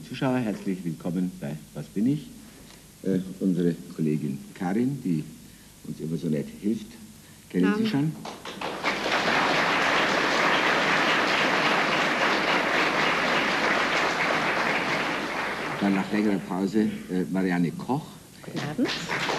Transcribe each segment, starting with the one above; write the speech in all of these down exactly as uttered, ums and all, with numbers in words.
Zuschauer, herzlich willkommen bei Was bin ich? Äh, unsere Kollegin Karin, die uns immer so nett hilft. Kennen Sie schon? Dann nach längerer Pause äh, Marianne Koch. Guten Abend.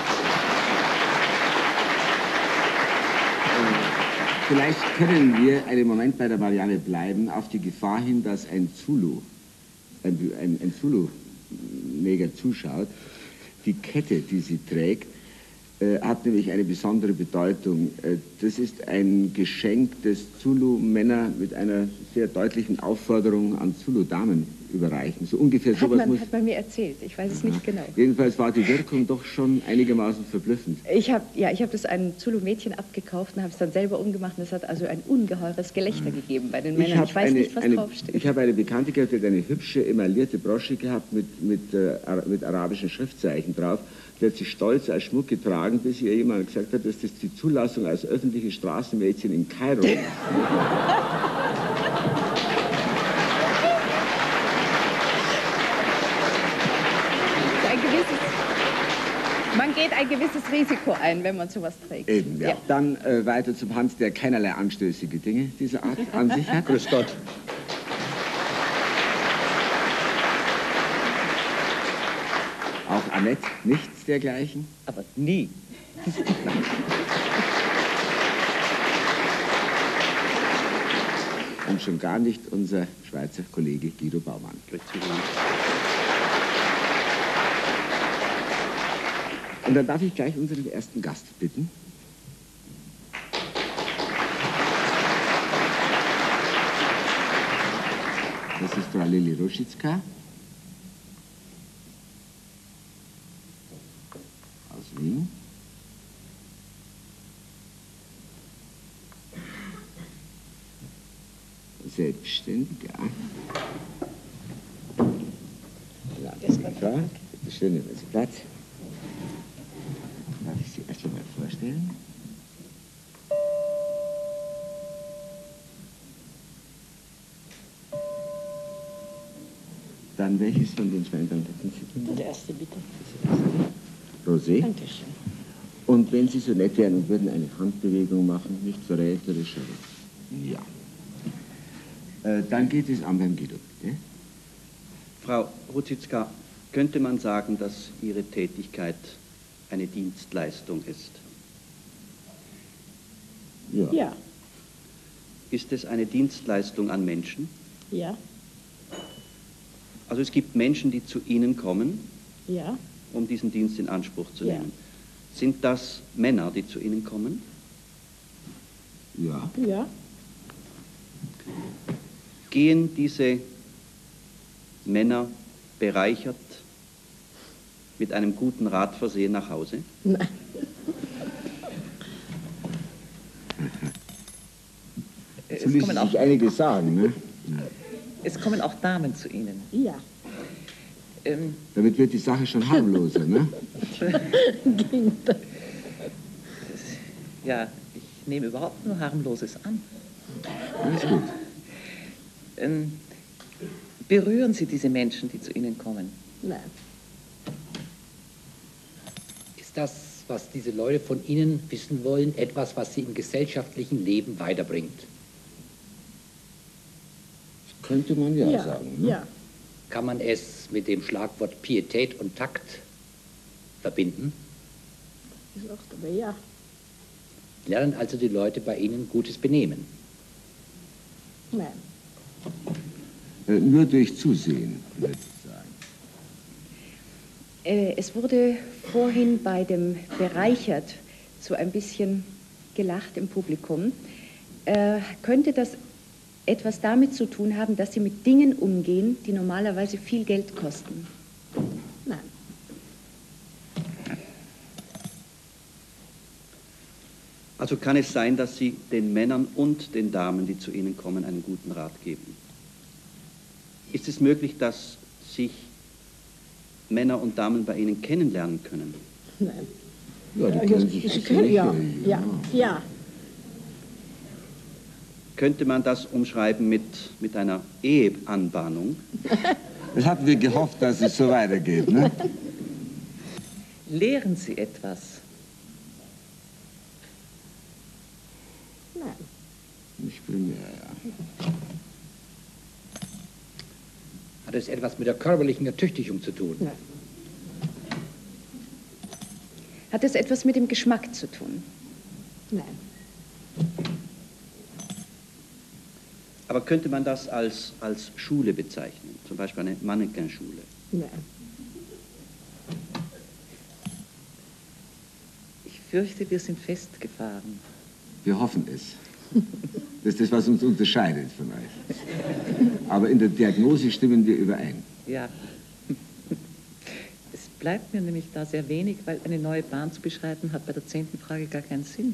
Vielleicht können wir einen Moment bei der Marianne bleiben, auf die Gefahr hin, dass ein Zulu, ein, ein, ein Zulu-Neger zuschaut. Die Kette, die sie trägt, äh, hat nämlich eine besondere Bedeutung. Äh, das ist ein Geschenk, das Zulu-Männer mit einer sehr deutlichen Aufforderung an Zulu-Damen überreichen. So ungefähr hat sowas man, muss... Hat man mir erzählt, ich weiß es Aha. nicht genau. Jedenfalls war die Wirkung doch schon einigermaßen verblüffend. Ich habe ja, ich hab das einem Zulu-Mädchen abgekauft und habe es dann selber umgemacht und es hat also ein ungeheures Gelächter gegeben bei den Männern. Ich, ich weiß eine, nicht, was eine, draufsteht. Ich habe eine Bekannte gehabt, die hat eine hübsche emaillierte Brosche gehabt mit, mit, äh, mit arabischen Schriftzeichen drauf. Die hat sie stolz als Schmuck getragen, bis ihr jemand gesagt hat, dass das die Zulassung als öffentliche Straßenmädchen in Kairo ist. Man geht ein gewisses Risiko ein, wenn man sowas trägt. Eben, ja. Ja. Dann äh, weiter zum Hans, der keinerlei anstößige Dinge dieser Art an sich hat. Grüß Gott. Auch Annette, nichts dergleichen. Aber nie. Und schon gar nicht unser Schweizer Kollege Guido Baumann. Und dann darf ich gleich unseren ersten Gast bitten. Das ist Frau Lili Ruschitzka aus Wien. Selbstständig, ja. Ja, das ist Bitte schön, nehmen Sie Platz. Darf ich Sie erst einmal vorstellen? Dann welches von den zwei dann hätten Sie denn? Der erste, bitte. Das erste. Rosé. Dankeschön. Und wenn Sie so nett wären und würden eine Handbewegung machen, nicht verräterisch, aber ja. Äh, dann geht es an beim Guido, bitte. Frau Ruschitzka, könnte man sagen, dass Ihre Tätigkeit eine Dienstleistung ist? Ja. Ja, Ist es eine Dienstleistung an Menschen? ja, Also es gibt Menschen, die zu Ihnen kommen, ja, um diesen Dienst in Anspruch zu Ja. nehmen. Sind das Männer, die zu Ihnen kommen? Ja. ja. Gehen diese Männer bereichert mit einem guten Rat versehen nach Hause? Nein. Es Es müssen kommen, auch, sich einige sagen, ne? es kommen auch Damen zu Ihnen. Ja. Ähm, Damit wird die Sache schon harmloser, ne? Ging das. ja, ich nehme überhaupt nur Harmloses an. Alles gut. Ähm, berühren Sie diese Menschen, die zu Ihnen kommen? Nein. Ist das, was diese Leute von Ihnen wissen wollen, etwas, was Sie im gesellschaftlichen Leben weiterbringt? Das könnte man ja, Ja, sagen. Ne? ja. Kann man es mit dem Schlagwort Pietät und Takt verbinden? Gesagt, aber ja. Lernen also die Leute bei Ihnen gutes Benehmen? Nein. Äh, nur durch Zusehen, würde ich sagen. Äh, es wurde vorhin bei dem Bereichert so ein bisschen gelacht im Publikum. Äh, könnte das etwas damit zu tun haben, dass Sie mit Dingen umgehen, die normalerweise viel Geld kosten? Nein. Also kann es sein, dass Sie den Männern und den Damen, die zu Ihnen kommen, einen guten Rat geben? Ist es möglich, dass sich Männer und Damen bei Ihnen kennenlernen können? Nein. Ja, die Ja, können ich- sich ich sicher kenn- ja, nicht, ja, ja. Könnte man das umschreiben mit, mit einer Eheanbahnung? Das hatten wir gehofft, dass es so weitergeht. Ne? Lehren Sie etwas? Nein. Nicht primär, ja. Hat es etwas mit der körperlichen Ertüchtigung zu tun? Nein. Hat es etwas mit dem Geschmack zu tun? Nein. Aber könnte man das als, als Schule bezeichnen? Zum Beispiel eine Mannequin-Schule? Nein. Ich fürchte, wir sind festgefahren. Wir hoffen es. Das ist das, was uns unterscheidet von euch. Aber in der Diagnose stimmen wir überein. Ja. Es bleibt mir nämlich da sehr wenig, weil eine neue Bahn zu beschreiten hat bei der zehnten Frage gar keinen Sinn.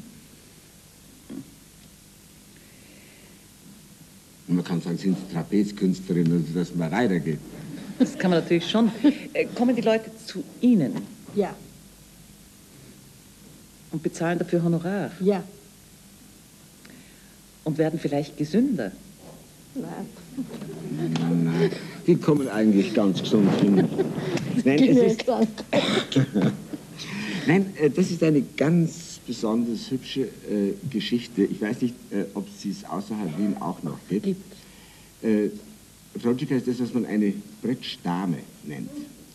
Und man kann sagen, sind Sie Trapezkünstlerin, also dass man weitergeht. Das kann man natürlich schon. Äh, kommen die Leute zu Ihnen Ja. und bezahlen dafür Honorar Ja. und werden vielleicht gesünder? Nein. Nein, die kommen eigentlich ganz gesund hin. Nein, es ist, nein, äh, das ist eine ganz besonders hübsche äh, Geschichte. Ich weiß nicht, äh, ob es es außerhalb Wien auch noch gibt. Gibt. Äh, Troika ist das, was man eine Bretschdame nennt.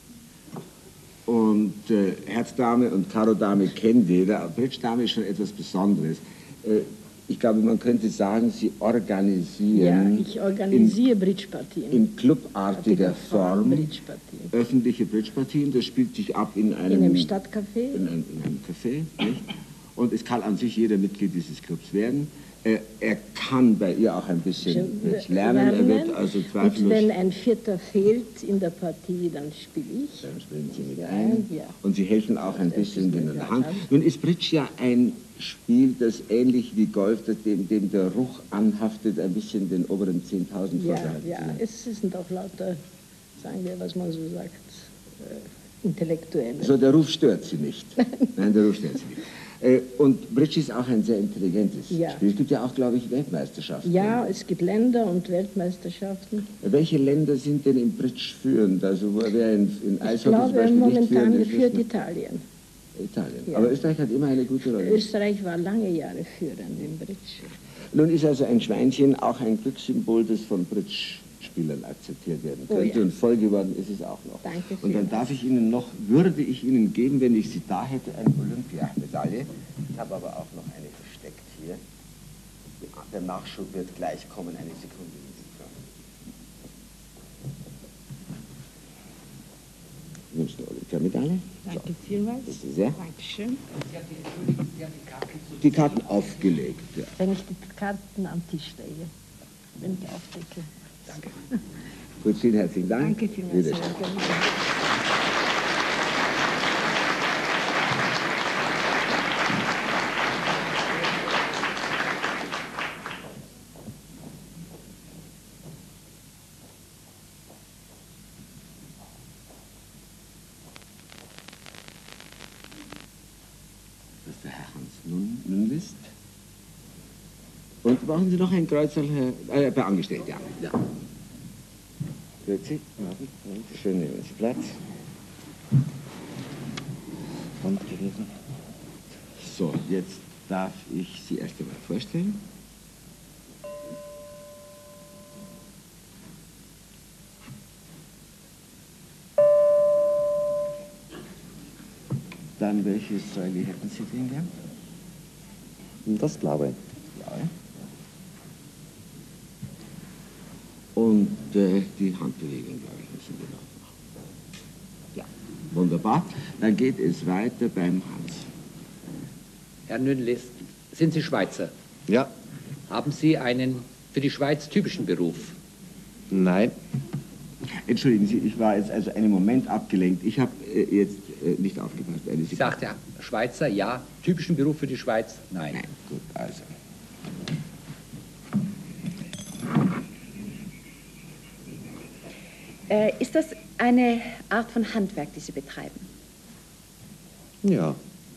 Und äh, Herzdame und Karodame kennt jeder. Aber Bretschdame ist schon etwas Besonderes. Äh, ich glaube, man könnte sagen, sie Ja, organisieren ich organisiere Bridgepartien. in clubartiger Form Bridgepartien. öffentliche Bridgepartien. Das spielt sich ab in einem, In einem Stadtcafé. in einem, in einem Café. Nicht? Und es kann an sich jeder Mitglied dieses Clubs werden. Er, er kann bei ihr auch ein bisschen jetzt lernen. Er wird also Und zweifellos... wenn ein Vierter fehlt in der Partie, dann spiele ich. Dann spielen Sie mit ein. Ja. Und Sie helfen auch ein bisschen ist in der ja Hand. klar. Nun ist Bridge ja ein Spiel, das ähnlich wie Golf, das dem, dem der Ruch anhaftet, ein bisschen den oberen zehntausend Ja, vorgehalten ja, zu sein. es sind auch lauter, sagen wir, was man so sagt, äh, Intellektuelle. So, der Ruf stört Sie nicht. Nein, der Ruf stört Sie nicht. Äh, Und Bridge ist auch ein sehr intelligentes Ja. Spiel. Es gibt ja auch, glaube ich, Weltmeisterschaften. Ja, es gibt Länder und Weltmeisterschaften. Welche Länder sind denn im Bridge führend? Also wo- wer in, in Ich Eishockey zum glaube, Beispiel nicht momentan führend ist, führt ist Italien. Italien. Ja. Aber Österreich hat immer eine gute Rolle. Österreich war lange Jahre führend im Bridge. Nun ist also ein Schweinchen auch ein Glückssymbol, das von Bridge-Spielern akzeptiert werden Oh könnte. ja. Und voll geworden ist es auch noch. Danke Und dann vielmals. darf ich Ihnen noch, würde ich Ihnen geben, wenn ich sie da hätte, eine Olympiamedaille. Ich habe aber auch noch eine versteckt hier. Der Nachschub wird gleich kommen, eine Sekunde. Nimmst du eine Olympiamedaille? Danke vielmals. Bitte sehr. Dankeschön. Die Karten aufgelegt. Ja. Wenn ich die Karten am Tisch lege, wenn ich aufdecke. Danke. Gut, vielen herzlichen Dank. Danke vielmals. Wiedersehen. Sehr gerne. Das ist der Herr Hans Nun, Nunlist. Und brauchen Sie noch ein Kreuzerl, Herr, äh, bei Angestellt, ja. ja. Grüezi. Schön, nehmen Sie Platz. Und gewesen. So, jetzt darf ich Sie erst einmal vorstellen. Dann welches Säule hätten Sie denn gern? Das Blaue. Blaue. Und äh, die Handbewegung, glaube ich, müssen wir noch machen. Ja, wunderbar. Dann geht es weiter beim Hans. Herr Nünlist, sind Sie Schweizer? Ja. Haben Sie einen für die Schweiz typischen Beruf? Nein. Entschuldigen Sie, ich war jetzt also einen Moment abgelenkt. Ich habe äh, jetzt äh, nicht aufgepasst. Eine Ich Sekunde. sagte Schweizer, ja. Typischen Beruf für die Schweiz? Nein. Nein, gut, also. Äh, ist das eine Art von Handwerk, die Sie betreiben? Ja.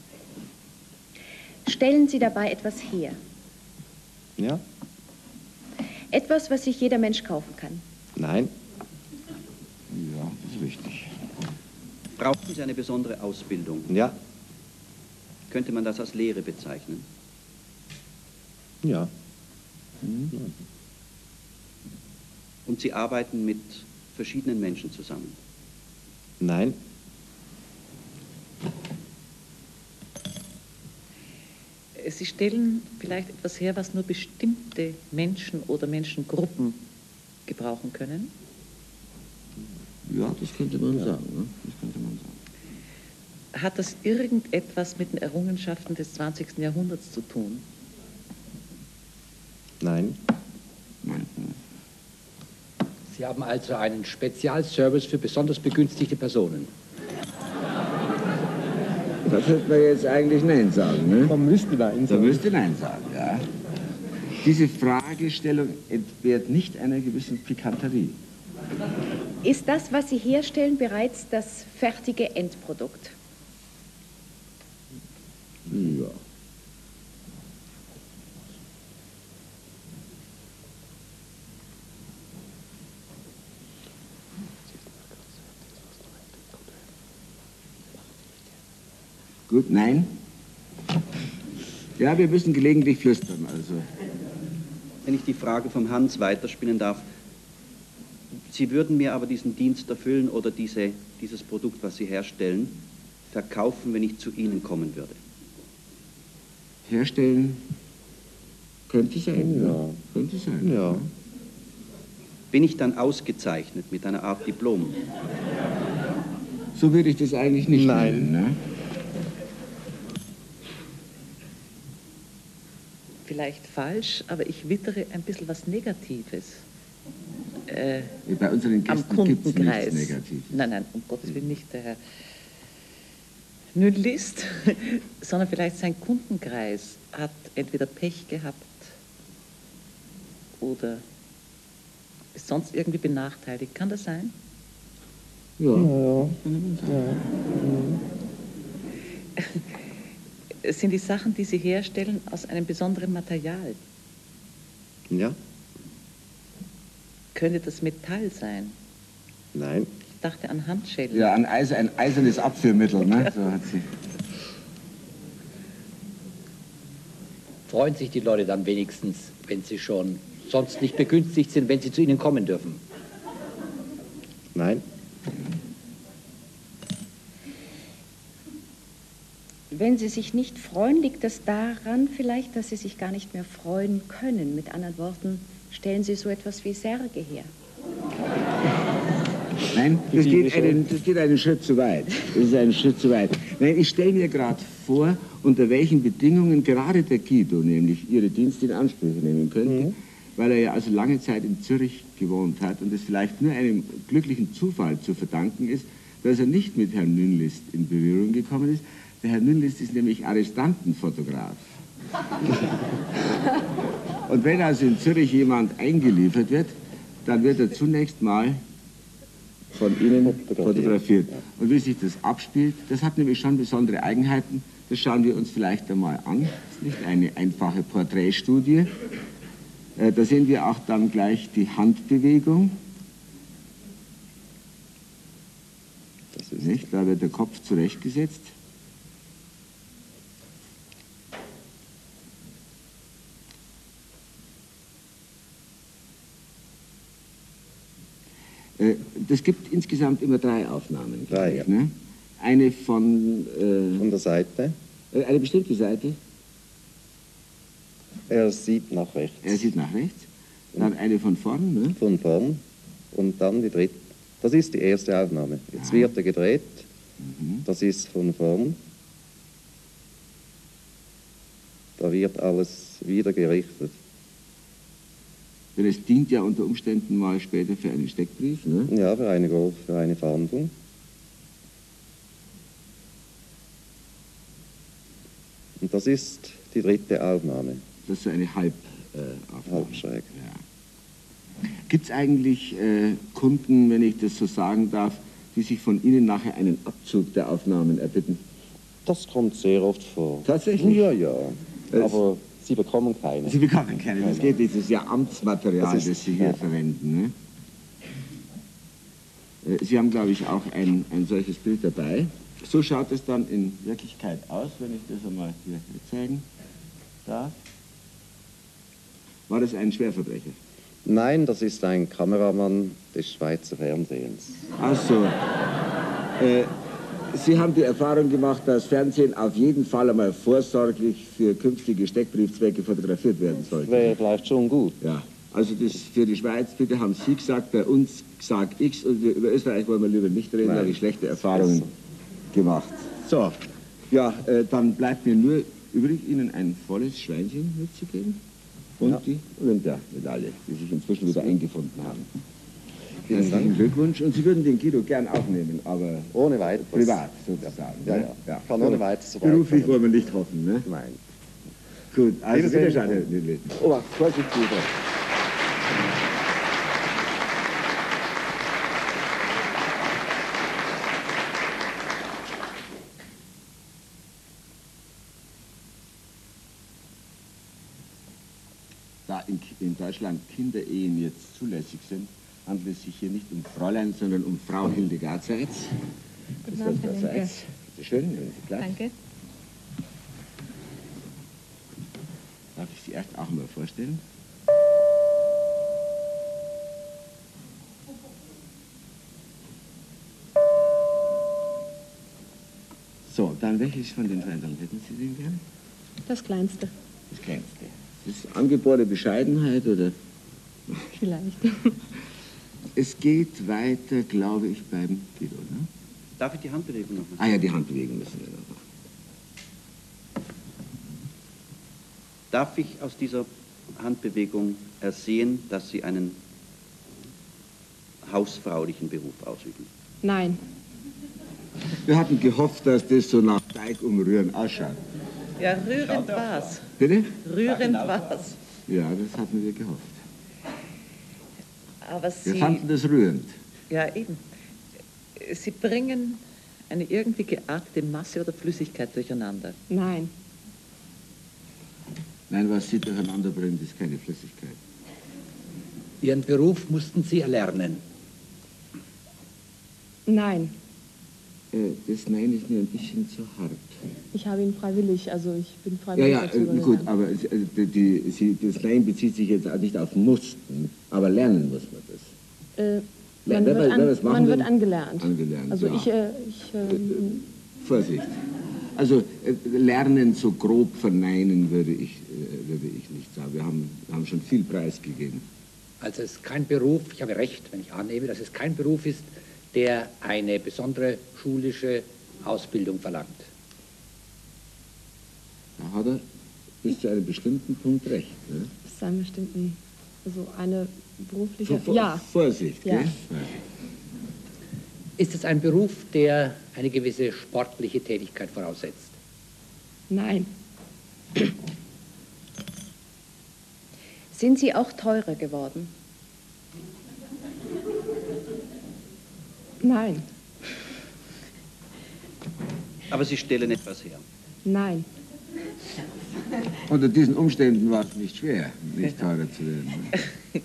Stellen Sie dabei etwas her? Ja. Etwas, was sich jeder Mensch kaufen kann? Nein. Haben Sie eine besondere Ausbildung? Ja. Könnte man das als Lehre bezeichnen? Ja. Und Sie arbeiten mit verschiedenen Menschen zusammen? Nein. Sie stellen vielleicht etwas her, was nur bestimmte Menschen oder Menschengruppen gebrauchen können? Ja, das könnte man sagen. Ne? Das könnte man sagen. Hat das irgendetwas mit den Errungenschaften des zwanzigsten Jahrhunderts zu tun? Nein. Nein. Sie haben also einen Spezialservice für besonders begünstigte Personen. Da könnte man jetzt eigentlich Nein sagen. Ne? Man müsste Nein Da sagen. müsste Nein sagen, ja. Diese Fragestellung entbehrt nicht einer gewissen Pikanterie. Ist das, was Sie herstellen, bereits das fertige Endprodukt? Ja. Gut, nein. Ja, wir müssen gelegentlich flüstern, also. Wenn ich die Frage vom Hans weiterspinnen darf, Sie würden mir aber diesen Dienst erfüllen oder diese, dieses Produkt, was Sie herstellen, verkaufen, wenn ich zu Ihnen kommen würde? Herstellen könnte sein, ja. Ja. Könnte sein. Ja. Bin ich dann ausgezeichnet mit einer Art Diplom? So würde ich das eigentlich nicht Nein. nennen, ne? Vielleicht falsch, aber ich wittere ein bisschen was Negatives. Äh, Bei unseren am Gästen gibt es Kundenkreis. nichts Negatives. Nein, nein, um Gottes Willen nicht der Herr Nüllist, sondern vielleicht sein Kundenkreis hat entweder Pech gehabt oder ist sonst irgendwie benachteiligt. Kann das sein? Ja. Ja. Es sind die Sachen, die Sie herstellen, aus einem besonderen Material. Ja. Könnte das Metall sein? Nein. Ich dachte an Handschellen. Ja, ein, Eis, ein eisernes Abführmittel, ne? So hat sie. Freuen sich die Leute dann wenigstens, wenn sie schon sonst nicht begünstigt sind, wenn sie zu Ihnen kommen dürfen? Nein. Wenn Sie sich nicht freuen, liegt das daran vielleicht, dass Sie sich gar nicht mehr freuen können. Mit anderen Worten, stellen Sie so etwas wie Särge her. Nein, das geht, einen, das geht einen Schritt zu weit. Das ist einen Schritt zu weit. Nein, ich stelle mir gerade vor, unter welchen Bedingungen gerade der Guido nämlich Ihre Dienste in Anspruch nehmen könnte, mhm. weil er ja also lange Zeit in Zürich gewohnt hat und es vielleicht nur einem glücklichen Zufall zu verdanken ist, dass er nicht mit Herrn Nünlist in Berührung gekommen ist. Der Herr Nünlist ist nämlich Arrestantenfotograf. Und wenn also in Zürich jemand eingeliefert wird, dann wird er zunächst mal von Ihnen fotografiert. Und wie sich das abspielt, das hat nämlich schon besondere Eigenheiten. Das schauen wir uns vielleicht einmal an. Das ist nicht eine einfache Porträtstudie. Da sehen wir auch dann gleich die Handbewegung. Das ist nicht, da wird der Kopf zurechtgesetzt. Das gibt insgesamt immer drei Aufnahmen. Drei, gleich, ja. Ne? Eine von... Äh, Von der Seite. Eine bestimmte Seite. Er sieht nach rechts. Er sieht nach rechts. Dann eine von vorn. Ne? Von vorn. Und dann die dritte. Das ist die erste Aufnahme. Jetzt Ja. wird er gedreht. Mhm. Das ist von vorn. Da wird alles wieder gerichtet. Denn es dient ja unter Umständen mal später für einen Steckbrief. Ne? Ja, für eine Golf, für eine Fahndung. Und das ist die dritte Aufnahme. Das ist so eine Halbaufnahme. Äh, Halbschräg. Ja. Gibt es eigentlich äh, Kunden, wenn ich das so sagen darf, die sich von Ihnen nachher einen Abzug der Aufnahmen erbitten? Das kommt sehr oft vor. Tatsächlich? Ja, ja. Das- Aber Sie bekommen keine. Sie bekommen keine, das geht nicht, das ist ja Amtsmaterial, Das das, ist- Sie hier ja. verwenden. Ne? Äh, Sie haben, glaube ich, auch ein, ein solches Bild dabei. So schaut es dann in Wirklichkeit aus, wenn ich das einmal hier zeigen darf. War das ein Schwerverbrecher? Nein, das ist ein Kameramann des Schweizer Fernsehens. Ach so. Äh, Sie haben die Erfahrung gemacht, dass Fernsehen auf jeden Fall einmal vorsorglich für künftige Steckbriefzwecke fotografiert werden sollte. Wäre vielleicht schon gut. Ja, also das für die Schweiz, bitte haben Sie gesagt, bei uns sag ich's und über Österreich wollen wir lieber nicht reden, Nein. weil ich schlechte Erfahrungen gemacht. So, ja, äh, dann bleibt mir nur übrig, Ihnen ein volles Schweinchen mitzugeben und Ja. die Olympiamedaille, die sich inzwischen wieder eingefunden haben. Vielen Herzlichen Dank. Glückwunsch und Sie würden den Guido gern aufnehmen, aber Ohne weiteres. privat sozusagen. Ja, ne? ja. Kann ohne weiteres so Beruflich weiterkommen. wollen wir nicht hoffen, ne? Nein. Gut, also Wiedersehen. Wiederschauen, Herr Nidle. Oh, Vorsicht, Guido. Da in, in Deutschland Kinderehen jetzt zulässig sind, handelt es sich hier nicht um Fräulein, sondern um Frau Hildegard Seitz. Guten Abend, Herr Frau Lemke. Seitz. Bitte schön, nehmen Sie Platz. Danke. Darf ich Sie erst auch mal vorstellen? So, dann welches von den Feindern hätten Sie denn gern? Das Kleinste, Das kleinste. Das ist angeborene Bescheidenheit oder? vielleicht. Es geht weiter, glaube ich, beim Guido, ne? Darf ich die Handbewegung noch Ah ja, die Handbewegung müssen wir noch machen. Darf ich aus dieser Handbewegung ersehen, dass Sie einen hausfraulichen Beruf ausüben? Nein, Wir hatten gehofft, dass das so nach Teig umrühren ausschaut. Ja, rührend war's. Bitte? Rührend war's. Ja, das hatten wir gehofft. Aber Wir Sie, fanden das rührend. ja eben, Sie bringen eine irgendwie geartete Masse oder Flüssigkeit durcheinander. nein, Nein, was Sie durcheinander bringen, ist keine Flüssigkeit. Ihren Beruf mussten Sie erlernen. nein. Äh, das Nein ist mir ein bisschen zu hart. Ich habe ihn freiwillig, also ich bin Ja, freiwillig ja, dazu äh, übergegangen. gut, aber es- äh, die, die, Sie, das Nein bezieht sich jetzt auch nicht auf Mussten, aber lernen muss man das. Äh, Wer- man wer- wird, wer an, das machen man wird will? angelernt. Angelernt, Also ja. ich, äh, ich ähm, Vorsicht. Also äh, lernen so grob verneinen würde ich, äh, würde ich nicht sagen. Wir haben, wir haben schon viel preisgegeben. Also es ist kein Beruf, ich habe recht, wenn ich annehme, dass es kein Beruf ist, der eine besondere schulische Ausbildung verlangt. Da hat er bis zu einem bestimmten Punkt recht. Ne? bis zu einem bestimmten, also eine berufliche, Vor- vor- ja, Vorsicht, Ja. gell? Ist es ein Beruf, der eine gewisse sportliche Tätigkeit voraussetzt? nein, Sind Sie auch teurer geworden? nein, Aber Sie stellen etwas her. nein, Unter diesen Umständen war es nicht schwer, nicht teurer zu werden. Ne?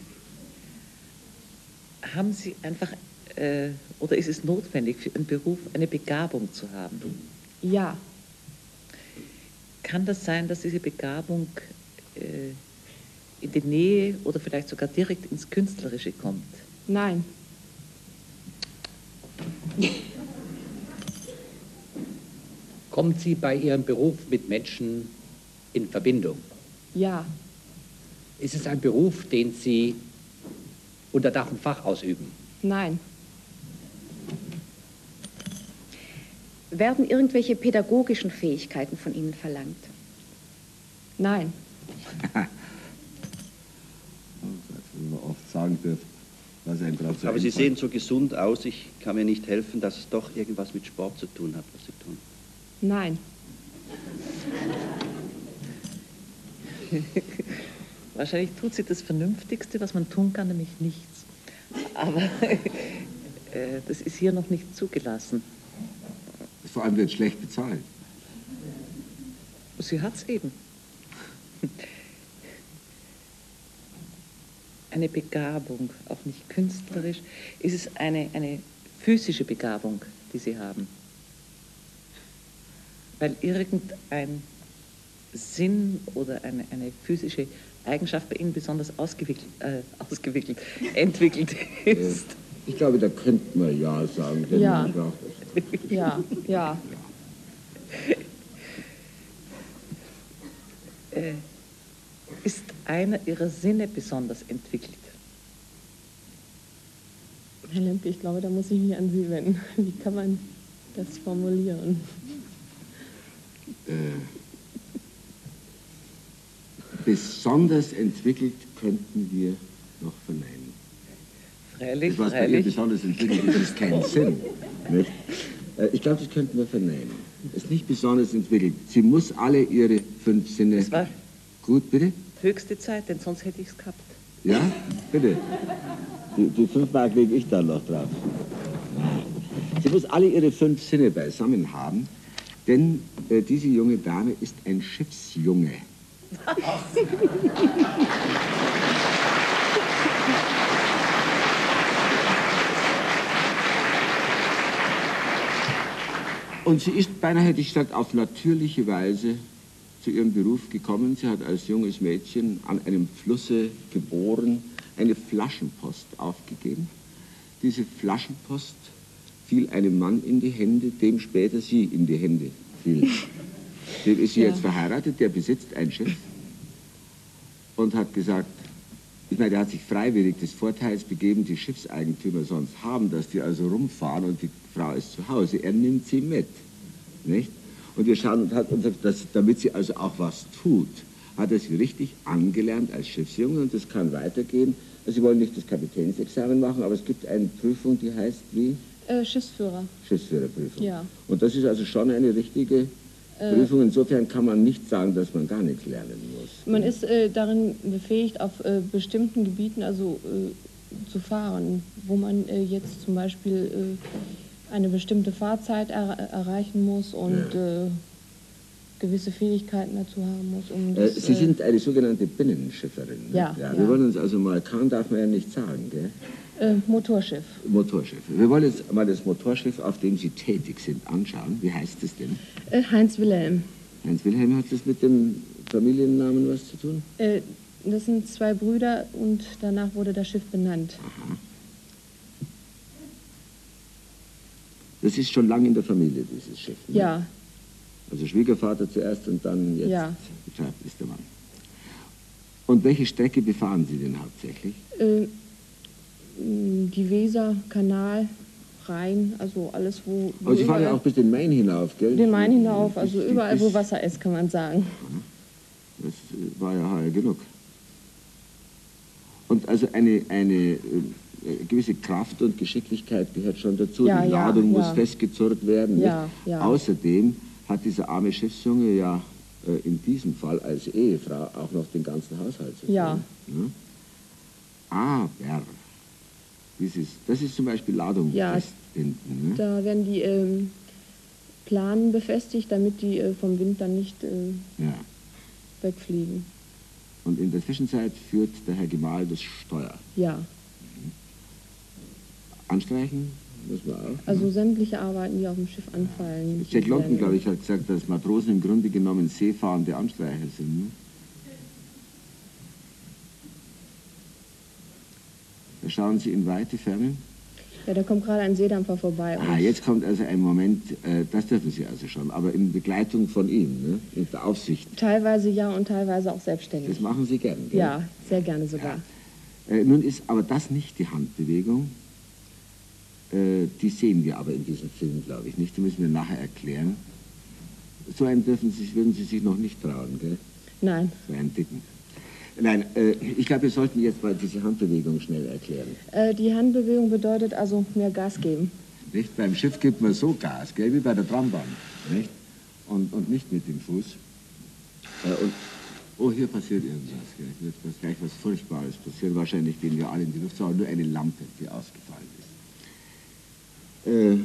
Haben Sie einfach, äh, oder ist es notwendig für Ihren Beruf eine Begabung zu haben? ja, Kann das sein, dass diese Begabung äh, in die Nähe oder vielleicht sogar direkt ins Künstlerische kommt? nein, Kommt Sie bei Ihrem Beruf mit Menschen in Verbindung? ja, Ist es ein Beruf, den Sie unter Dach und Fach ausüben? nein, Werden irgendwelche pädagogischen Fähigkeiten von Ihnen verlangt? nein, Wenn man oft sagen dürfen, was einem drauf zu Aber Sie einfallen. sehen so gesund aus, ich kann mir nicht helfen, dass es doch irgendwas mit Sport zu tun hat, was Sie tun. nein, Wahrscheinlich tut sie das Vernünftigste, was man tun kann, nämlich nichts. Aber äh, das ist hier noch nicht zugelassen. Vor allem wird schlecht bezahlt. Sie hat es eben. Eine Begabung, auch nicht künstlerisch. Ist es eine, eine physische Begabung, die Sie haben. Weil irgendein Sinn oder eine, eine physische Eigenschaft bei Ihnen besonders ausgewickelt, äh, ausgewickelt entwickelt ist. Ich glaube, da könnte man ja sagen, denn Ja. man braucht es. Ja, ja. Äh, ist einer Ihrer Sinne besonders entwickelt? Herr Lemke, ich glaube, da muss ich mich an Sie wenden. Wie kann man das formulieren? Äh, besonders entwickelt könnten wir noch verneinen. Freilich, Das, was bei ihr freilich. besonders entwickelt ist, ist kein Sinn. Nicht? Äh, Ich glaube, das könnten wir vernehmen. Ist nicht besonders entwickelt. Sie muss alle ihre fünf Sinne... Das war Gut, bitte? höchste Zeit, denn sonst hätte ich es gehabt. Ja, bitte. Die, die fünf Mark lege ich dann noch drauf. Sie muss alle ihre fünf Sinne beisammen haben, denn äh, diese junge Dame ist ein Schiffsjunge. Und sie ist, beinahe hätte ich gesagt, auf natürliche Weise zu ihrem Beruf gekommen. Sie hat als junges Mädchen an einem Flusse geboren, eine Flaschenpost aufgegeben. Diese Flaschenpost fiel einem Mann in die Hände, dem später sie in die Hände fiel. Dem ist sie Ja. jetzt verheiratet, der besitzt ein Schiff und hat gesagt, ich meine, der hat sich freiwillig des Vorteils begeben, die Schiffseigentümer sonst haben, dass die also rumfahren und die Frau ist zu Hause. Er nimmt sie mit, nicht? Und wir schauen und hat uns, dass, damit sie also auch was tut, hat er sie richtig angelernt als Schiffsjunge und das kann weitergehen. Also Sie wollen nicht das Kapitänsexamen machen, aber es gibt eine Prüfung, die heißt wie? Äh, Schiffsführer. Schiffsführerprüfung. Ja. Und das ist also schon eine richtige Äh, Prüfung. Insofern kann man nicht sagen, dass man gar nichts lernen muss. Man ist äh, darin befähigt, auf äh, bestimmten Gebieten also äh, zu fahren, wo man äh, jetzt zum Beispiel äh, eine bestimmte Fahrzeit er erreichen muss und Ja. äh, gewisse Fähigkeiten dazu haben muss. Um Äh, das, Sie äh, sind eine sogenannte Binnenschifferin. Ne? Ja, Wir ja. wollen uns also mal, Kahn darf man ja nicht sagen, gell? äh, Motorschiff. Motorschiff. Wir wollen jetzt mal das Motorschiff, auf dem Sie tätig sind, anschauen. Wie heißt es denn? Äh, Heinz Wilhelm. Heinz Wilhelm, hat das mit dem Familiennamen was zu tun? Äh, das sind zwei Brüder und danach wurde das Schiff benannt. Aha. Das ist schon lange in der Familie, dieses Schiff. Ne? Ja, Also Schwiegervater zuerst und dann jetzt Ja. ist der Mann. Und welche Strecke befahren Sie denn hauptsächlich? äh, mh, die Weser, Kanal, Rhein, also alles, wo... wo Aber Sie fahren ja überall- auch bis den Main hinauf, gell? den Main hinauf, also Bis- überall, wo bis- Wasser ist, kann man sagen. Das äh, war ja heuer genug. Und also eine, eine äh, gewisse Kraft und Geschicklichkeit gehört schon dazu. Ja, Die ja, Ladung ja. muss festgezurrt werden. Ja, nicht? ja. Außerdem hat dieser arme Schiffsjunge ja äh, in diesem Fall als Ehefrau auch noch den ganzen Haushalt zu führen. Ja. Ne? Aber dieses, das ist zum Beispiel Ladung Ja. festbinden. Ne? Da werden die ähm, Planen befestigt, damit die äh, vom Wind dann nicht äh, Ja. wegfliegen. Und in der Zwischenzeit führt der Herr Gemahl das Steuer. Ja, Anstreichen muss man auch. also sämtliche Arbeiten, die auf dem Schiff anfallen. Jack die London, werden- glaube ich, hat gesagt, dass Matrosen im Grunde genommen seefahrende Anstreicher sind. Ne? Da schauen Sie in weite Fernen. Ja, da kommt gerade ein Seedampfer vorbei. Ah, und- jetzt kommt also ein Moment, äh, das dürfen Sie also schon, aber in Begleitung von ihm, ne? In der Aufsicht. Teilweise ja und teilweise auch selbstständig. Das machen Sie gern, gell? Ja, sehr gerne sogar. Äh, nun ist aber das nicht die Handbewegung. Äh, die sehen wir aber in diesem Film, glaube ich, nicht. Die müssen wir nachher erklären. So einen dürfen Sie, würden Sie sich noch nicht trauen, gell? Nein, So einen dicken. Nein, äh, ich glaube, wir sollten jetzt mal diese Handbewegung schnell erklären. äh, die Handbewegung bedeutet also mehr Gas geben. Nicht? Beim Schiff gibt man so Gas, gell, wie bei der Trambahn. Nicht? Und, und nicht mit dem Fuß. Äh, und, oh, hier passiert irgendwas. Gell? Wird was, gleich was Furchtbares passieren. Wahrscheinlich gehen wir alle in die Luft. Es war nur eine Lampe, die ausgefallen ist. Äh,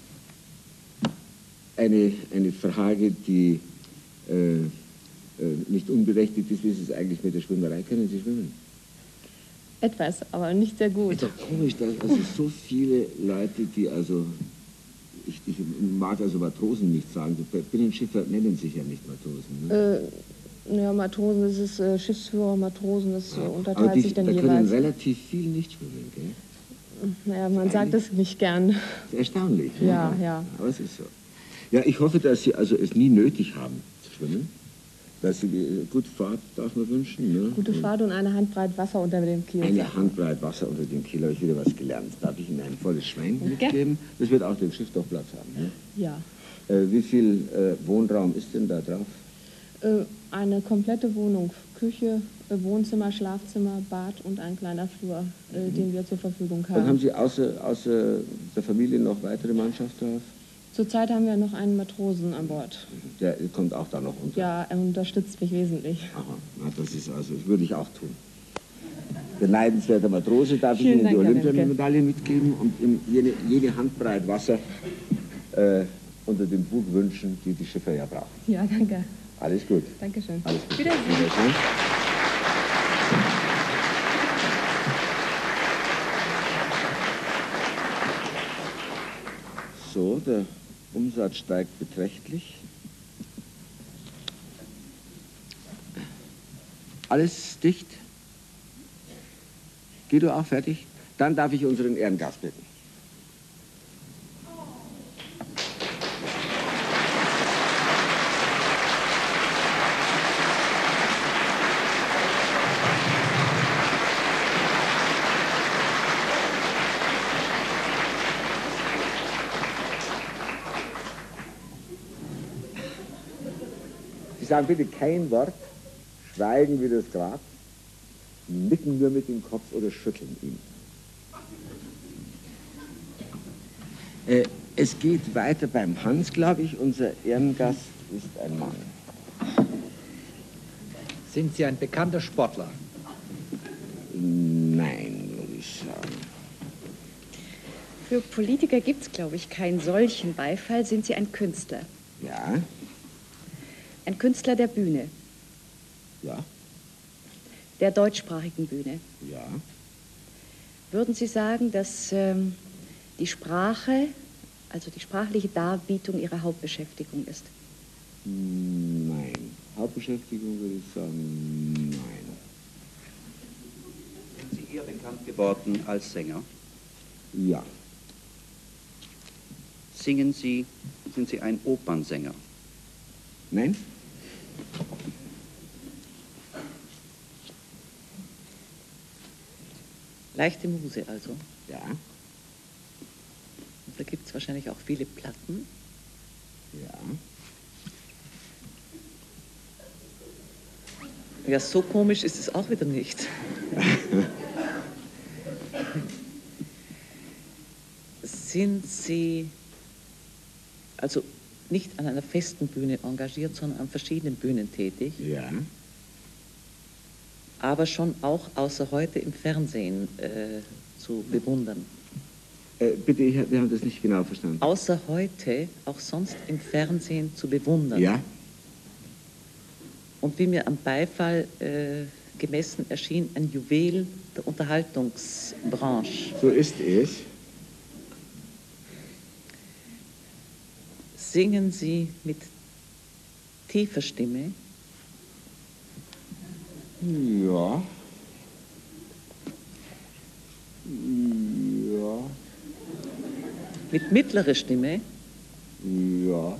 eine, eine Frage, die äh, äh, nicht unberechtigt ist, wie ist es eigentlich mit der Schwimmerei? Können Sie schwimmen? Etwas, aber nicht sehr gut. Ist doch komisch, dass also so viele Leute, die also, ich, ich mag also Matrosen nicht sagen, die Binnenschiffer nennen sich ja nicht Matrosen. Ne? Äh, ja, Matrosen, das ist äh, Schiffsführer, Matrosen, das äh, unterteilt aber die, sich dann da jeweils. können relativ viel nicht schwimmen, gell? Naja, man sagt es nicht gern. Das ist erstaunlich. Ja, ne? ja. Aber es ist so. Ja, ich hoffe, dass Sie also es nie nötig haben zu schwimmen. Dass Sie die gute Fahrt darf man wünschen. Ne? Gute Fahrt und eine Handbreit Wasser unter dem Kiel. Eine Handbreit Wasser unter dem Kiel, habe ich wieder was gelernt. Darf ich Ihnen ein volles Schwein mitgeben? Das wird auch dem Schiff doch Platz haben. Ne? Ja. Äh, wie viel äh, Wohnraum ist denn da drauf? Äh, eine komplette Wohnung, Küche, äh, Wohnzimmer, Schlafzimmer, Bad und ein kleiner Flur, äh, Mhm. den wir zur Verfügung haben. Dann haben Sie außer, außer der Familie noch weitere Mannschaft drauf? Zurzeit haben wir noch einen Matrosen an Bord. Der kommt auch da noch unter. Ja, er unterstützt mich wesentlich. Aha, na, das ist also, das würde ich auch tun. Beneidenswerter Matrose, darf ich Vielen Ihnen die Dank, Herr Olympiamedaille mitgeben und ihm jene, jene Handbreit Wasser äh, unter dem Bug wünschen, die die Schiffer ja brauchen. Ja, danke. Alles gut. Dankeschön. Alles gut. Wiedersehen. Wiedersehen. So, der Umsatz steigt beträchtlich. Alles dicht? Guido auch fertig? Dann darf ich unseren Ehrengast bitten. Sie sagen bitte kein Wort, schweigen wie das Grab, nicken nur mit dem Kopf oder schütteln ihn. Äh, es geht weiter beim Hans, glaube ich. Unser Ehrengast ist ein Mann. Sind Sie ein bekannter Sportler? Nein, würde ich sagen. Für Politiker gibt es, glaube ich, keinen solchen Beifall. Sind Sie ein Künstler? Ja, Ein Künstler der Bühne, ja, der deutschsprachigen Bühne. ja. Würden Sie sagen, dass ähm, die Sprache, also die sprachliche Darbietung Ihre Hauptbeschäftigung ist? Nein. Hauptbeschäftigung würde ich sagen, nein. Sind Sie eher bekannt geworden als Sänger? Ja, Singen Sie, sind Sie ein Opernsänger? nein? Leichte Muse also. Ja, Und da gibt es wahrscheinlich auch viele Platten. ja. Ja, so komisch ist es auch wieder nicht. Sind Sie also nicht an einer festen Bühne engagiert, sondern an verschiedenen Bühnen tätig, Ja, aber schon auch außer heute im Fernsehen äh, zu bewundern? äh, bitte, ich, wir haben das nicht genau verstanden. Außer heute auch sonst im Fernsehen zu bewundern. Ja, Und wie mir am Beifall äh, gemessen erschien, ein Juwel der Unterhaltungsbranche. so ist es. Singen Sie mit tiefer Stimme? Ja. Ja. Mit mittlerer Stimme? Ja.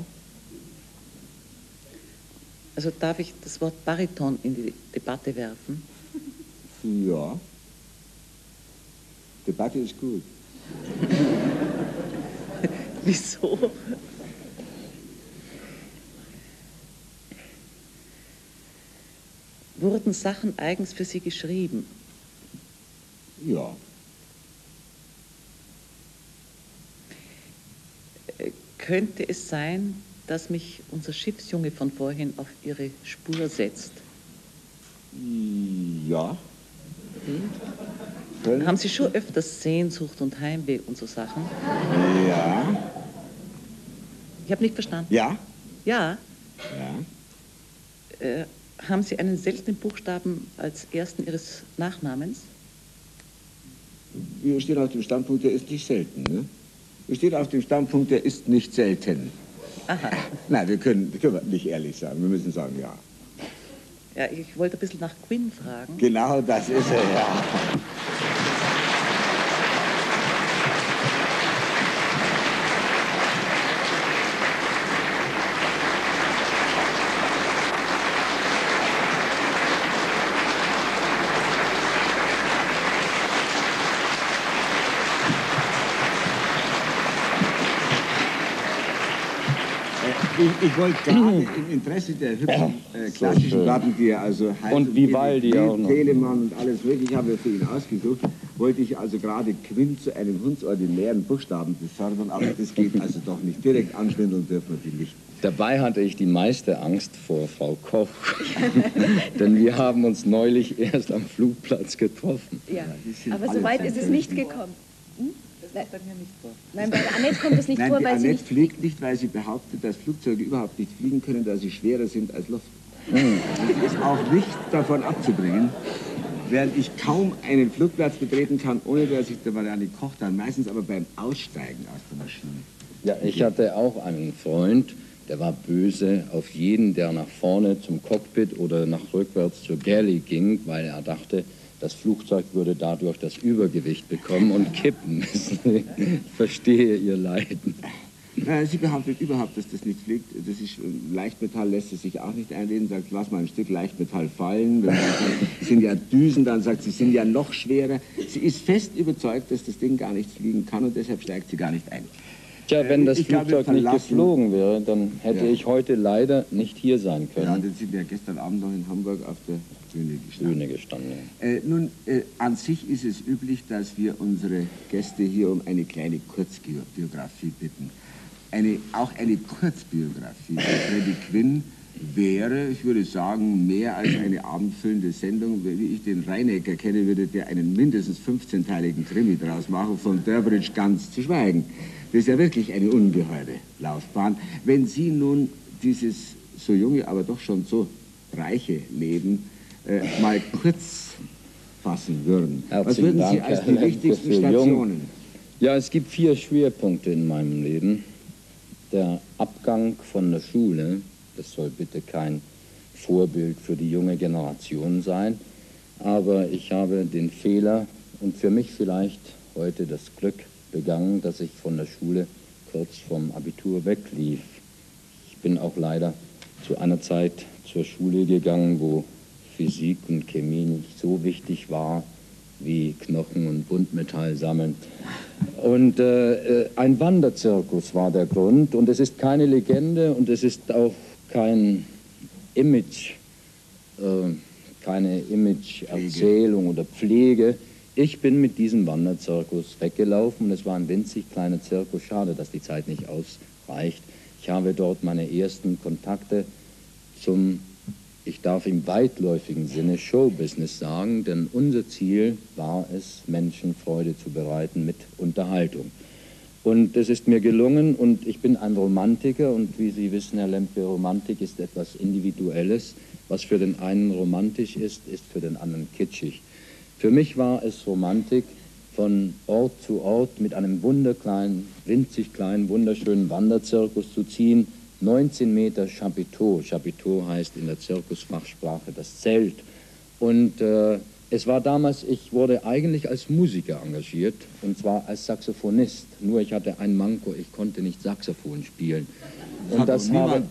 Also darf ich das Wort Bariton in die Debatte werfen? Ja. Debatte ist gut. Wieso? Wurden Sachen eigens für Sie geschrieben? Ja. Äh, Könnte es sein, dass mich unser Schiffsjunge von vorhin auf Ihre Spur setzt? Ja. Können- Haben Sie schon öfters Sehnsucht und Heimweh und so Sachen? Ja. Ich habe nicht verstanden. Ja. Ja. Ja. Äh, haben Sie einen seltenen Buchstaben als ersten Ihres Nachnamens? wir stehen auf dem Standpunkt, der ist nicht selten. Ne? Wir stehen auf dem Standpunkt, der ist nicht selten. Aha. Nein, wir können, wir können nicht ehrlich sagen, wir müssen sagen, ja. Ja, ich wollte ein bisschen nach Quinn fragen. Genau das ist er, ja. Ich, ich wollte gerade im Interesse der hübschen äh, klassischen schön. Platten, die er also heißt, Und Vivaldi auch noch. Telemann und alles mögliche habe ich für ihn ausgesucht, wollte ich also gerade Quinn zu einem hundsordinären Buchstaben befördern, aber das geht also doch nicht. Direkt anschwindeln dürfen wir die nicht. Dabei hatte ich die meiste Angst vor Frau Koch, denn wir haben uns neulich erst am Flugplatz getroffen. Ja, sind aber alle so weit ist es nicht Zeitgenossen. gekommen. Das kommt bei mir nicht vor. Nein, bei der Annette kommt es nicht Nein, vor, die weil sie Annette nicht... fliegt nicht, weil sie behauptet, dass Flugzeuge überhaupt nicht fliegen können, da sie schwerer sind als Luft. Das ist auch nicht davon abzubringen, während ich kaum einen Flugplatz betreten kann, ohne dass ich der Marianne Koch dann, meistens aber beim Aussteigen aus der Maschine. Ja, ich hatte auch einen Freund, der war böse auf jeden, der nach vorne zum Cockpit oder nach rückwärts zur Galley ging, weil er dachte, das Flugzeug würde dadurch das Übergewicht bekommen und kippen müssen. Ich verstehe ihr Leiden. Äh, Sie behauptet überhaupt, dass das nicht fliegt. Das ist, Leichtmetall lässt es sich auch nicht einreden, sagt, lass mal ein Stück Leichtmetall fallen. Wenn man sagt, sind ja Düsen, dann sagt sie, sind ja noch schwerer. Sie ist fest überzeugt, dass das Ding gar nicht fliegen kann und deshalb steigt sie gar nicht ein. Tja, wenn das Ich glaube, Flugzeug nicht verlassen- geflogen wäre, dann hätte Ja. ich heute leider nicht hier sein Ja, können. dann sind wir gestern Abend noch in Hamburg auf der Bühne gestanden. Bühne gestanden. Äh, nun, äh, an sich ist es üblich, dass wir unsere Gäste hier um eine kleine Kurzbiografie bitten. Eine, auch eine Kurzbiografie von Freddie Quinn wäre, ich würde sagen, mehr als eine abendfüllende Sendung, wie ich den Reinecker kenne, würde der einen mindestens fünfzehnteiligen Krimi draus machen, von Durbridge ganz zu schweigen. Das ist ja wirklich eine ungeheure Laufbahn. Wenn Sie nun dieses so junge, aber doch schon so reiche Leben äh, mal kurz fassen würden, was Herzlichen würden Sie Dank, als Herr die Lemke, wichtigsten für Jung. Stationen? Ja, es gibt vier Schwerpunkte in meinem Leben. Der Abgang von der Schule, das soll bitte kein Vorbild für die junge Generation sein, aber ich habe den Fehler und für mich vielleicht heute das Glück begangen, dass ich von der Schule kurz vorm Abitur weglief. Ich bin auch leider zu einer Zeit zur Schule gegangen, wo Physik und Chemie nicht so wichtig war wie Knochen und Buntmetall sammeln. Und äh, ein Wanderzirkus war der Grund und es ist keine Legende und es ist auch kein Image, äh, keine Image-Erzählung oder Pflege. Ich bin mit diesem Wanderzirkus weggelaufen und es war ein winzig kleiner Zirkus. Schade, dass die Zeit nicht ausreicht. Ich habe dort meine ersten Kontakte zum, ich darf im weitläufigen Sinne, Showbusiness sagen, denn unser Ziel war es, Menschen Freude zu bereiten mit Unterhaltung. Und es ist mir gelungen und ich bin ein Romantiker und wie Sie wissen, Herr Lemke, Romantik ist etwas Individuelles. Was für den einen romantisch ist, ist für den anderen kitschig. Für mich war es Romantik, von Ort zu Ort mit einem wunderkleinen, winzig kleinen, wunderschönen Wanderzirkus zu ziehen. neunzehn Meter Chapiteau. Chapiteau heißt in der Zirkusfachsprache das Zelt. Und äh, es war damals, ich wurde eigentlich als Musiker engagiert, und zwar als Saxophonist. Nur ich hatte ein Manko, ich konnte nicht Saxophon spielen. Und das habe,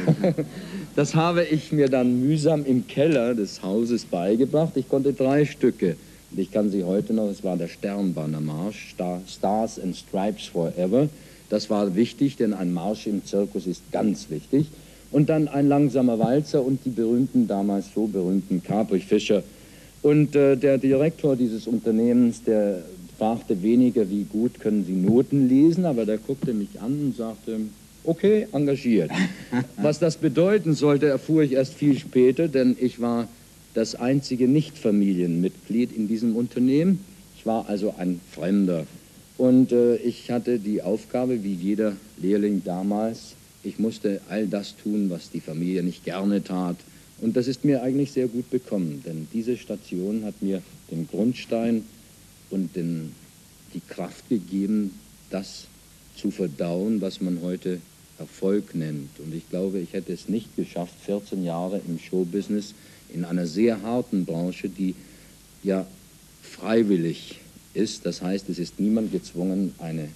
das habe ich mir dann mühsam im Keller des Hauses beigebracht. Ich konnte drei Stücke. Und ich kann sie heute noch, es war der Sternbannermarsch, Star, Stars and Stripes Forever. Das war wichtig, denn ein Marsch im Zirkus ist ganz wichtig. Und dann ein langsamer Walzer und die berühmten, damals so berühmten Caprifischer. Und äh, der Direktor dieses Unternehmens, der fragte weniger, wie gut können Sie Noten lesen, aber der guckte mich an und sagte, okay, engagiert. Was das bedeuten sollte, erfuhr ich erst viel später, denn ich war das einzige Nicht-Familienmitglied in diesem Unternehmen. Ich war also ein Fremder. Und äh, ich hatte die Aufgabe, wie jeder Lehrling damals, ich musste all das tun, was die Familie nicht gerne tat. Und das ist mir eigentlich sehr gut bekommen, denn diese Station hat mir den Grundstein und den die Kraft gegeben, das zu verdauen, was man heute Erfolg nennt. Und ich glaube, ich hätte es nicht geschafft, vierzehn Jahre im Showbusiness in einer sehr harten Branche, die ja freiwillig ist. Das heißt, es ist niemand gezwungen, eine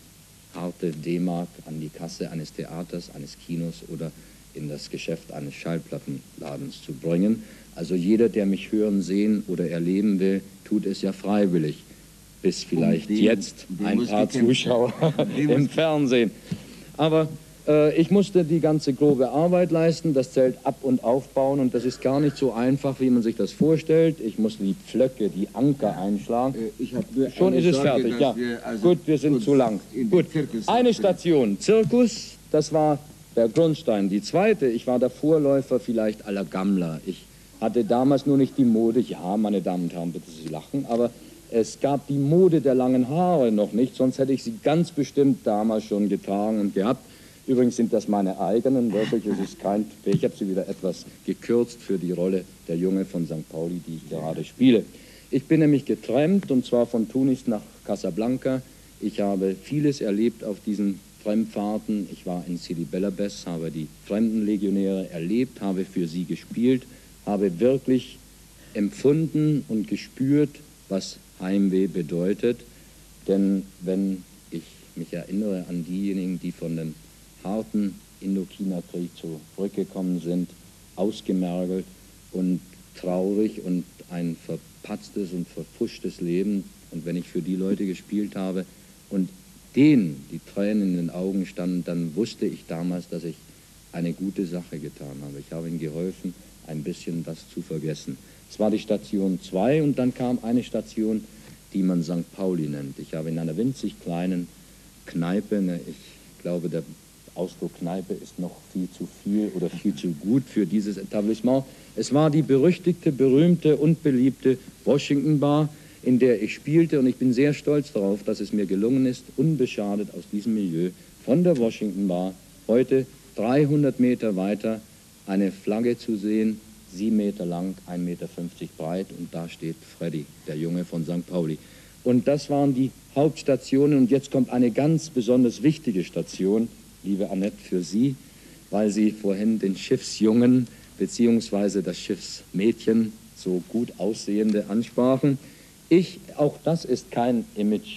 harte D-Mark an die Kasse eines Theaters, eines Kinos oder in das Geschäft eines Schallplattenladens zu bringen. Also jeder, der mich hören, sehen oder erleben will, tut es ja freiwillig. Bis vielleicht dem, jetzt dem ein paar Zuschauer im Fernsehen. Aber äh, ich musste die ganze grobe Arbeit leisten, das Zelt ab- und aufbauen, und das ist gar nicht so einfach, wie man sich das vorstellt. Ich muss die Pflöcke, die Anker einschlagen. Äh, ich hab nur Schon eine ist es Sorge, fertig, dass ja. wir also Gut, wir sind uns zu lang. in den Gut, Zirkus eine abfinden. Station, Zirkus, das war der Grundstein. Die zweite, ich war der Vorläufer vielleicht aller Gammler. Ich hatte damals nur nicht die Mode, ja, meine Damen und Herren, bitte Sie lachen, aber es gab die Mode der langen Haare noch nicht, sonst hätte ich sie ganz bestimmt damals schon getragen und gehabt. Übrigens sind das meine eigenen, wirklich, es ist kein, ich habe sie wieder etwas gekürzt für die Rolle der Junge von Sankt Pauli, die ich gerade spiele. Ich bin nämlich getrennt, und zwar von Tunis nach Casablanca. Ich habe vieles erlebt auf diesen Fremdfahrten. Ich war in Sidi Bellabès, habe die Fremdenlegionäre erlebt, habe für sie gespielt, habe wirklich empfunden und gespürt, was Heimweh bedeutet. Denn wenn ich mich erinnere an diejenigen, die von dem harten Indochina-Krieg zurückgekommen sind, ausgemergelt und traurig und ein verpatztes und verpfuschtes Leben, und wenn ich für die Leute gespielt habe und denen die Tränen in den Augen standen, dann wusste ich damals, dass ich eine gute Sache getan habe. Ich habe ihnen geholfen, ein bisschen das zu vergessen. Es war die Station zwei, und dann kam eine Station, die man Sankt Pauli nennt. Ich habe in einer winzig kleinen Kneipe, ne, ich glaube, der Ausdruck Kneipe ist noch viel zu viel oder viel zu gut für dieses Etablissement. Es war die berüchtigte, berühmte und beliebte Washington Bar, in der ich spielte, und ich bin sehr stolz darauf, dass es mir gelungen ist, unbeschadet aus diesem Milieu von der Washington Bar heute dreihundert Meter weiter eine Flagge zu sehen, sieben Meter lang, ein Meter fünfzig breit, und da steht Freddy, der Junge von Sankt Pauli. Und das waren die Hauptstationen, und jetzt kommt eine ganz besonders wichtige Station, liebe Annette, für Sie, weil Sie vorhin den Schiffsjungen bzw. das Schiffsmädchen, so gut aussehende, ansprachen. Ich, auch das ist kein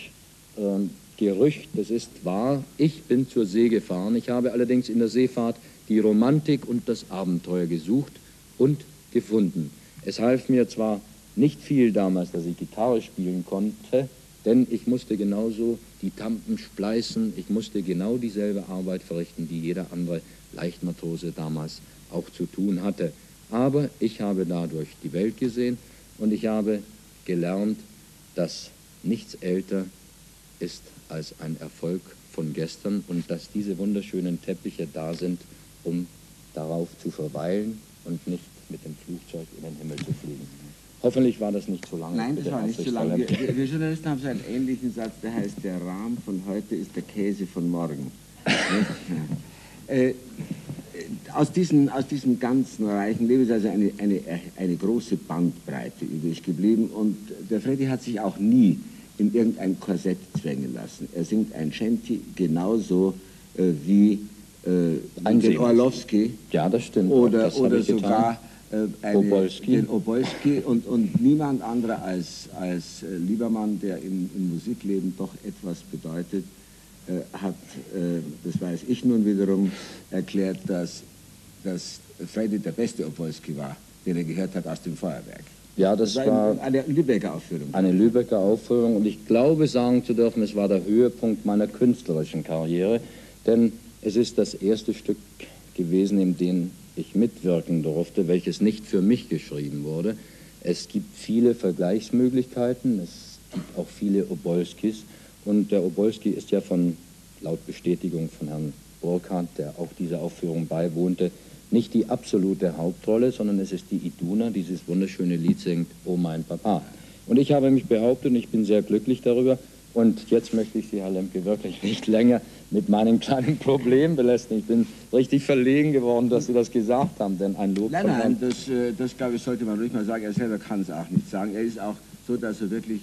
Image-Gerücht, äh, das ist wahr. Ich bin zur See gefahren. Ich habe allerdings in der Seefahrt die Romantik und das Abenteuer gesucht und gefunden. Es half mir zwar nicht viel damals, dass ich Gitarre spielen konnte, denn ich musste genauso die Tampen spleißen, ich musste genau dieselbe Arbeit verrichten, die jeder andere Leichtmatrose damals auch zu tun hatte. Aber ich habe dadurch die Welt gesehen, und ich habe gelernt, dass nichts älter ist als ein Erfolg von gestern, und dass diese wunderschönen Teppiche da sind, um darauf zu verweilen und nicht mit dem Flugzeug in den Himmel zu fliegen. Hoffentlich war das nicht so lange. Nein, das war nicht so lange. Wir, wir Journalisten haben so einen ähnlichen Satz, der heißt, der Rahm von heute ist der Käse von morgen. äh, aus, diesen, aus diesem ganzen reichen Leben ist also eine, eine, eine große Bandbreite übrig geblieben, und der Freddy hat sich auch nie in irgendein Korsett zwängen lassen. Er singt ein Shanty genauso äh, wie, äh, wie den Orlowski. Ja, das stimmt. Oder, das oder sogar äh, eine, Obolski. den Obolski, und, und niemand anderer als, als äh, Liebermann, der im, im Musikleben doch etwas bedeutet, äh, hat, äh, das weiß ich nun wiederum, erklärt, dass, dass Freddy der beste Obolski war, den er gehört hat aus dem Feuerwerk. Ja, das, das war, war eine Lübecker Aufführung. Eine Lübecker Aufführung, und ich glaube sagen zu dürfen, es war der Höhepunkt meiner künstlerischen Karriere, denn es ist das erste Stück gewesen, in dem ich mitwirken durfte, welches nicht für mich geschrieben wurde. Es gibt viele Vergleichsmöglichkeiten, es gibt auch viele Obolskis, und der Obolski ist ja von, laut Bestätigung von Herrn Burkhardt, der auch dieser Aufführung beiwohnte, nicht die absolute Hauptrolle, sondern es ist die Iduna, die dieses wunderschöne Lied singt, Oh mein Papa. Und ich habe mich behauptet, und ich bin sehr glücklich darüber, und jetzt möchte ich Sie, Herr Lemke, wirklich nicht länger mit meinem kleinen Problem belästigen. Ich bin richtig verlegen geworden, dass Sie das gesagt haben, denn ein Lob Nein, von nein, Herrn... das, das glaube ich, sollte man ruhig mal sagen. Er selber kann es auch nicht sagen. Er ist auch so, dass er wirklich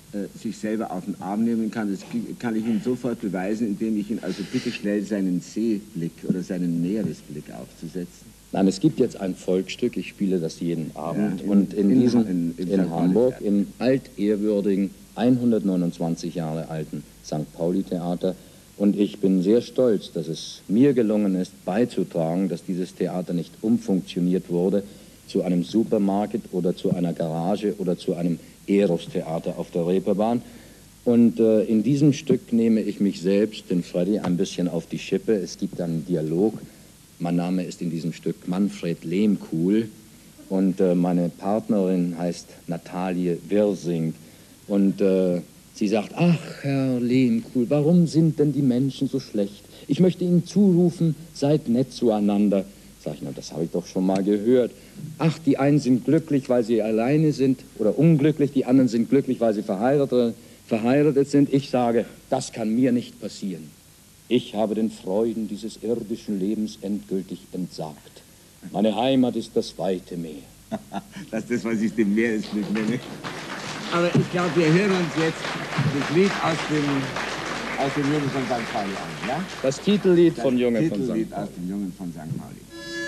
äh, sich selber auf den Arm nehmen kann. Das kann ich Ihnen sofort beweisen, indem ich ihn also bitte schnell seinen Seeblick oder seinen Meeresblick aufzusetzen. Nein, es gibt jetzt ein Volksstück, ich spiele das jeden Abend, Ja, in, und in, in, diesem, in, in, in Hamburg, im altehrwürdigen, hundertneunundzwanzig Jahre alten Sankt Pauli Theater. Und ich bin sehr stolz, dass es mir gelungen ist, beizutragen, dass dieses Theater nicht umfunktioniert wurde zu einem Supermarkt oder zu einer Garage oder zu einem Eros-Theater auf der Reeperbahn. Und äh, in diesem Stück nehme ich mich selbst, den Freddy, ein bisschen auf die Schippe. Es gibt einen Dialog. Mein Name ist in diesem Stück Manfred Lehmkuhl und äh, meine Partnerin heißt Natalie Wirsing. Und äh, sie sagt, ach, Herr Lehmkuhl, warum sind denn die Menschen so schlecht? Ich möchte Ihnen zurufen, seid nett zueinander. Sag ich, na, das habe ich doch schon mal gehört. Ach, die einen sind glücklich, weil sie alleine sind oder unglücklich, die anderen sind glücklich, weil sie verheiratet, verheiratet sind. Ich sage, das kann mir nicht passieren. Ich habe den Freuden dieses irdischen Lebens endgültig entsagt. Meine Heimat ist das weite Meer. Das ist das, was ich dem Meeresblick nenne. Aber ich glaube, wir hören uns jetzt das Lied aus dem, aus dem Jungen von Sankt Pauli an, ja? Das Titellied das von Junge von Titellied Sankt Pauli. aus dem Jungen von Sankt Pauli.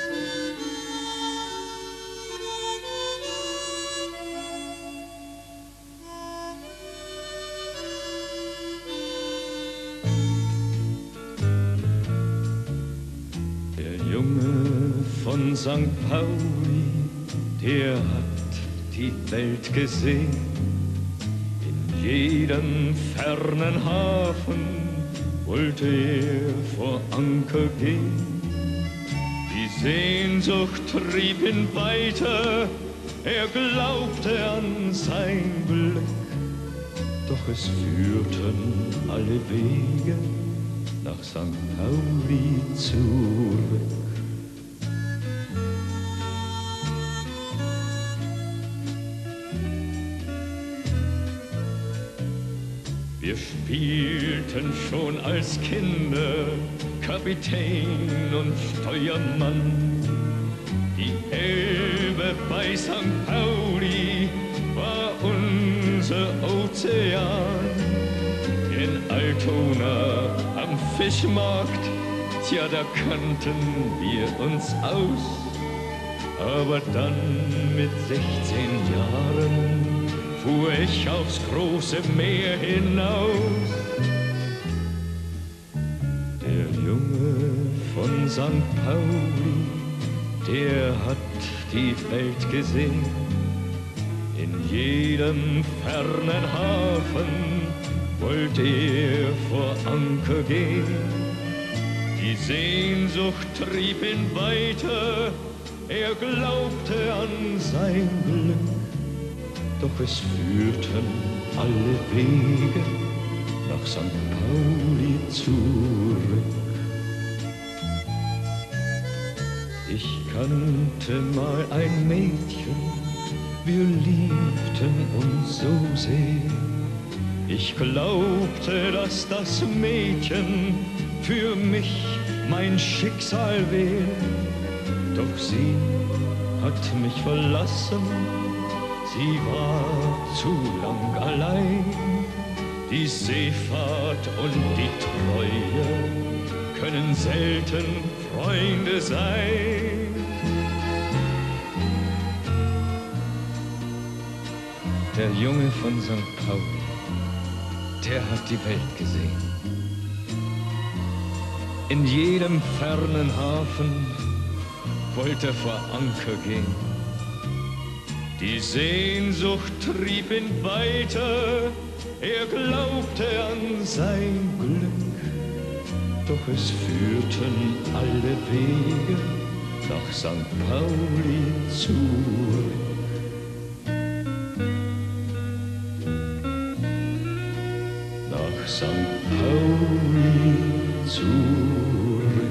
Der Junge von Sankt Pauli, der hat die Welt gesehen. In jedem fernen Hafen wollte er vor Anker gehen. Die Sehnsucht trieb ihn weiter, er glaubte an sein Glück. Doch es führten alle Wege nach Sankt Pauli zurück. Wir spielten schon als Kinder Kapitän und Steuermann. Die Elbe bei Sankt Pauli war unser Ozean. In Altona am Fischmarkt, tja, da kannten wir uns aus. Aber dann mit sechzehn Jahren fuhr ich aufs große Meer hinaus. Der Junge von Sankt Pauli, der hat die Welt gesehen. In jedem fernen Hafen wollte er vor Anker gehen. Die Sehnsucht trieb ihn weiter, er glaubte an sein Glück. Doch es führten alle Wege nach Sankt Pauli zurück. Ich kannte mal ein Mädchen, wir liebten uns so sehr. Ich glaubte, dass das Mädchen für mich mein Schicksal wäre. Doch sie hat mich verlassen, sie war zu lang allein. Die Seefahrt und die Treue können selten Freunde sein. Der Junge von Sankt Pauli, der hat die Welt gesehen. In jedem fernen Hafen wollte er vor Anker gehen. Die Sehnsucht trieb ihn weiter, er glaubte an sein Glück. Doch es führten alle Wege nach Sankt Pauli zurück. Nach Sankt Pauli zurück.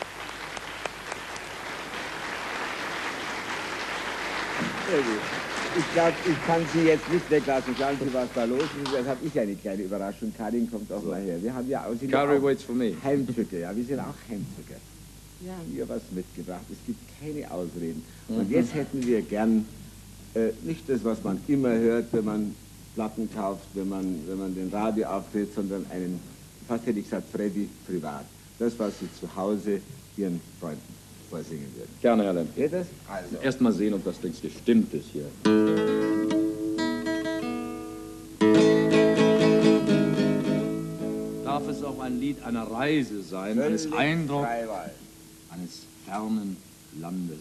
Sehr gut. ich glaube, ich kann Sie jetzt nicht weglassen. Schauen Sie, was da los ist. Das habe ich eine kleine Überraschung. Karin kommt auch so. mal her. Wir haben ja auch, Carrie waits for me. Heimtücke. Ja, wir sind auch Heimtücke. Wir haben hier was mitgebracht. Es gibt keine Ausreden. Mhm. Und jetzt hätten wir gern äh, nicht das, was man immer hört, wenn man Platten kauft, wenn man, wenn man den Radio auftritt, sondern einen, fast hätte ich gesagt, Freddy privat. Das, was Sie zu Hause Ihren Freunden vorsingen würden. Gerne, Herr Lemke. Geht das? Also. Erst mal sehen, ob das Ding gestimmt ist hier. Darf es auch ein Lied einer Reise sein, eines Eindrucks, eines fernen Landes?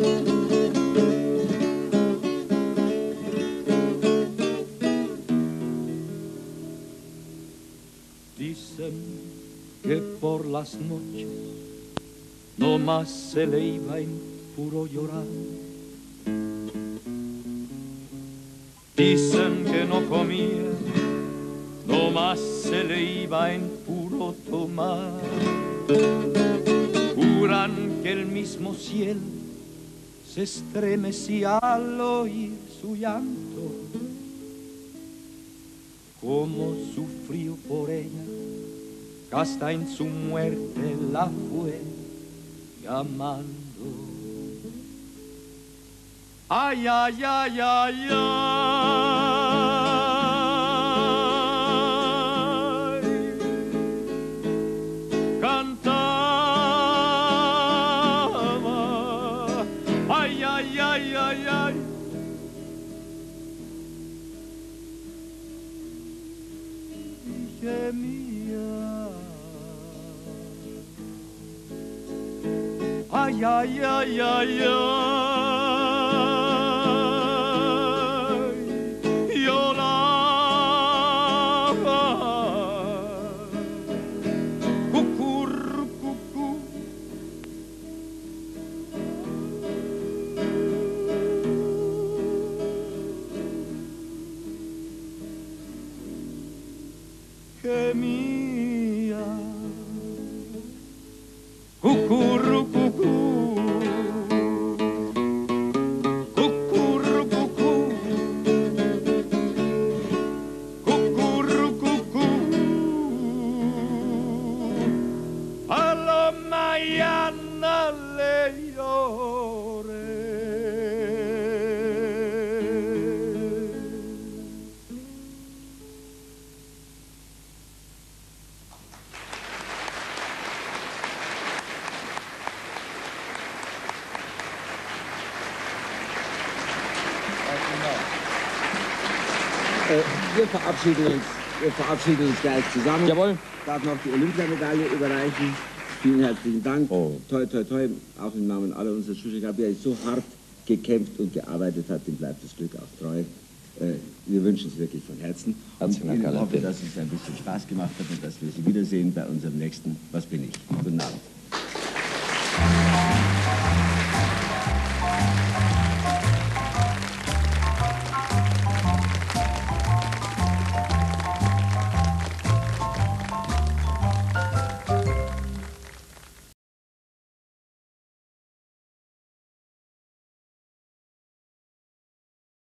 Dicen que por las noches no más se le iba en puro llorar. Dicen que no comía, no más se le iba en puro tomar. Juran que el mismo cielo se estremecía al oír su llanto. Como sufrió por ella, que hasta en su muerte la fue llamando. Ay, ay, ay, ay, ay. Cantaba. Ay, ay, ay, ay, ay. Y gemía. Ay, ay, ay, ay, ay. Lloraba. Cucur, cucú. Gemía. Cucurru, cucú. Cucurru, cucú. Cucurru, cucú. A la mañana le lloré. Äh, wir verabschieden uns, wir verabschieden uns gleich zusammen. Jawohl. Ich darf noch die Olympiamedaille überreichen. Vielen herzlichen Dank. Oh. Toi, toi, toi, auch im Namen aller unserer Zuschauer. Wer so hart gekämpft und gearbeitet hat, dem bleibt das Glück auch treu. Äh, wir wünschen es wirklich von Herzen. Herzlichen und Dank, ich hoffe, Herr dass es ein bisschen Spaß gemacht hat und dass wir Sie wiedersehen bei unserem nächsten Was bin ich? Guten Abend.